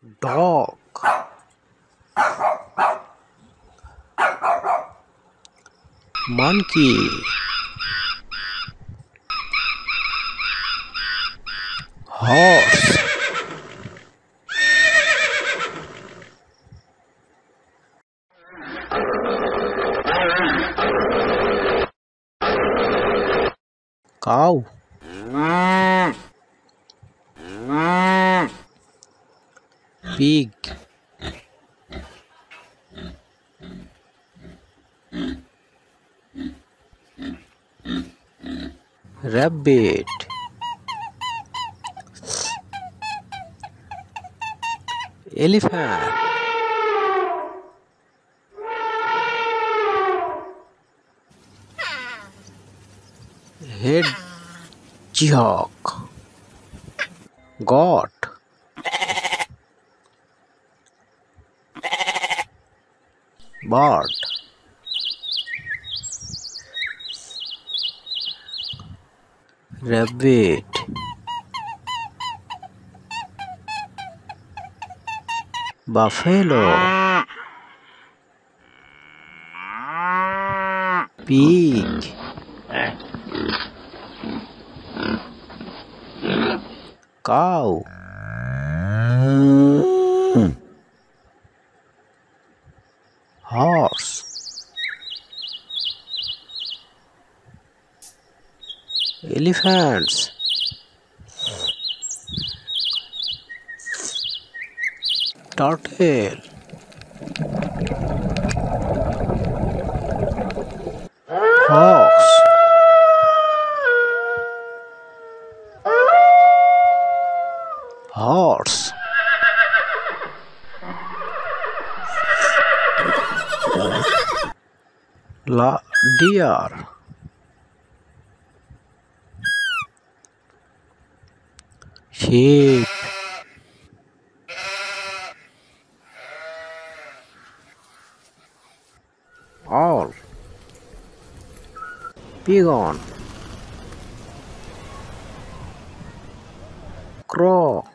dog, monkey, horse, cow, pig, rabbit, elephant, hedgehog, goat, bird, rabbit, buffalo, pig, cow, horse, elephants, turtle, fox, horse, deer, sheep, owl, pigeon, crow,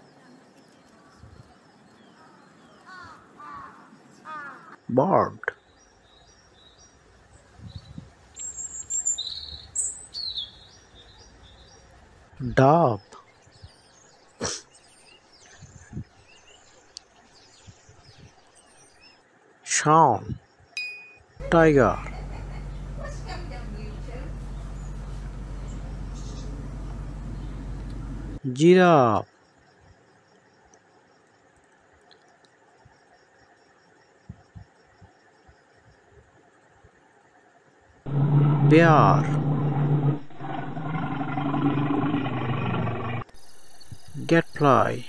bird, dove, swan, tiger, giraffe, bear, gadfly,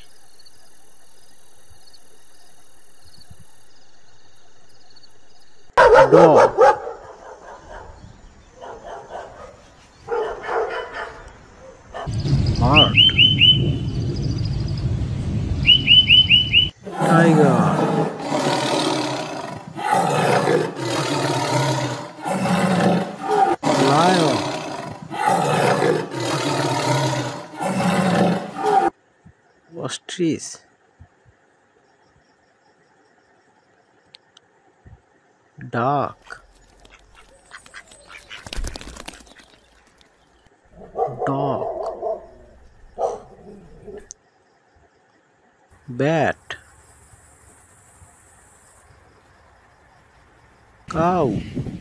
dog, bird, tiger, lion, ostrich, duck, dog, bat, cow,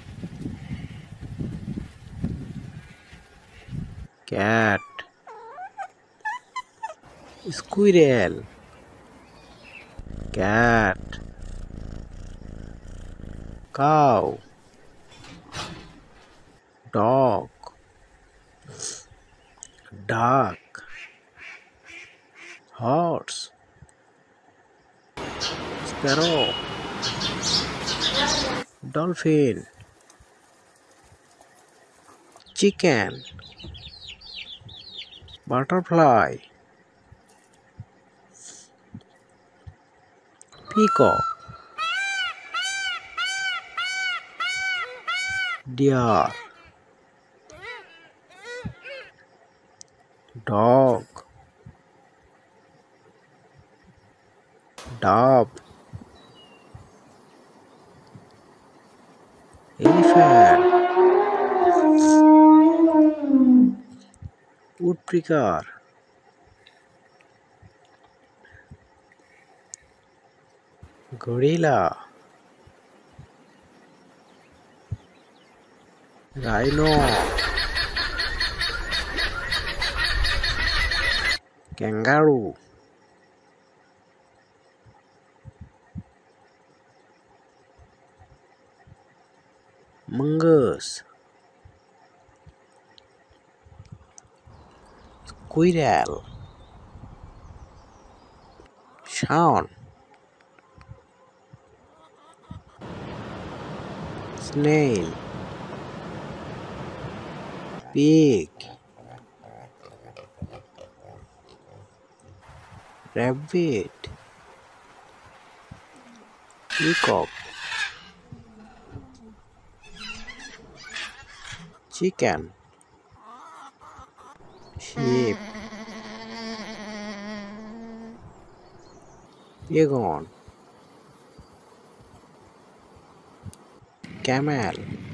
cat, squirrel, cat, cow, dog, duck, horse, sparrow, dolphin, chicken, butterfly, peacock, deer, dog, Dove. Elephant. Woodpecker. Gorilla. Rhino. Kangaroo. Mongoose. Squirrel. Swan. Snail. Pig. Rabbit. Peacock. Chicken. Sheep. Pigeon. Camel.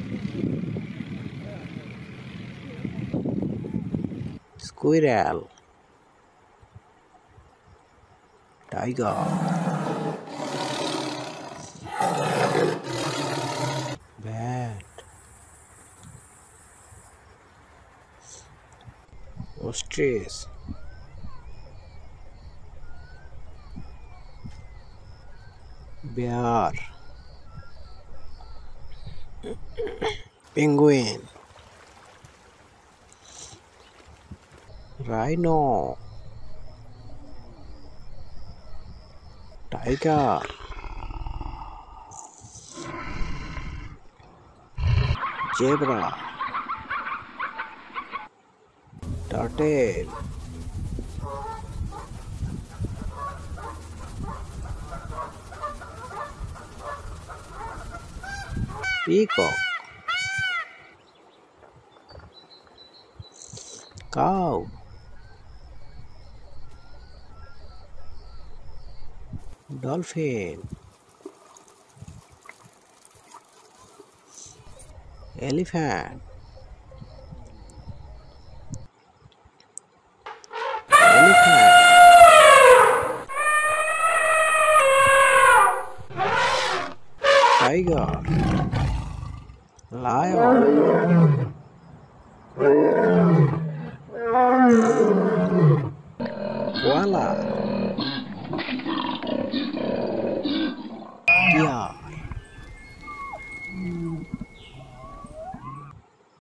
Squirrel. Tiger. Bat. Ostrich. Bear. Penguin. Rhino. Tiger. Zebra. Turtle. Peacock. Cow. Dolphin. Elephant. Elephant. Tiger. Lion. Koala.